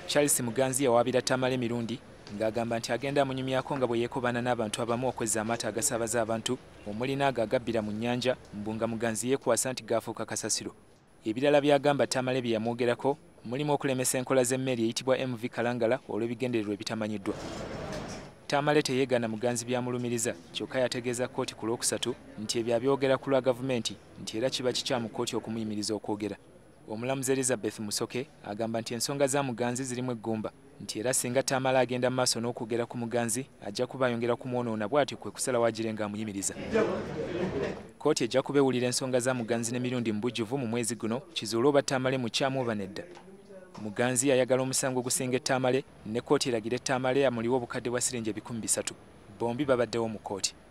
Charles Muganzi yawaabira Tamale Mirundi ng'agamba nti agenda amunyumyako nga bwe yeekobana n'abantu abamu okwezza amaato agasaabaza abantu omuli n'ago agabbira mu nnyanja mbunga Muganzi yeekwasa nti gaafuuka kasasiro. Ebirala by'agamba Tamale bye yamwogerako mulimu okulemesa enkola z'emmeeri eyitibwa MV Kalangala olw'ebigendererwa ebitamanyiddwa. Tamale teyeegaana Muganzi byamulumiriza kyokka yategeeza kkooti ku Lwokusatu nti ebyo abyogera ku lwa gavumenti nti era kiba kikyamu kkooti okumuyimiriza okwogera. Omulamuzi Elizabeth Musoke agamba nti ensonga za Muganzi zirimu eggumba nti era singa Tamale agenda maaso n'okwogera ku Muganzi ajja kuba ayongera kumwonoona bw'atyo kwe kusala waagire ng'amuyimiriza. Kkooti ejja kubeewulira ensonga za Muganzi ne Mirundi mu bujjuvu mu mwezi guno kizuule oba Tamale mukyamu oba nedda. Muganzi ayagala omusango gusinga Tamale ne kkooti eragira Tamale amuliwe obukadde bwa siringi 300,000. Bombi babaddewo mu kkooti.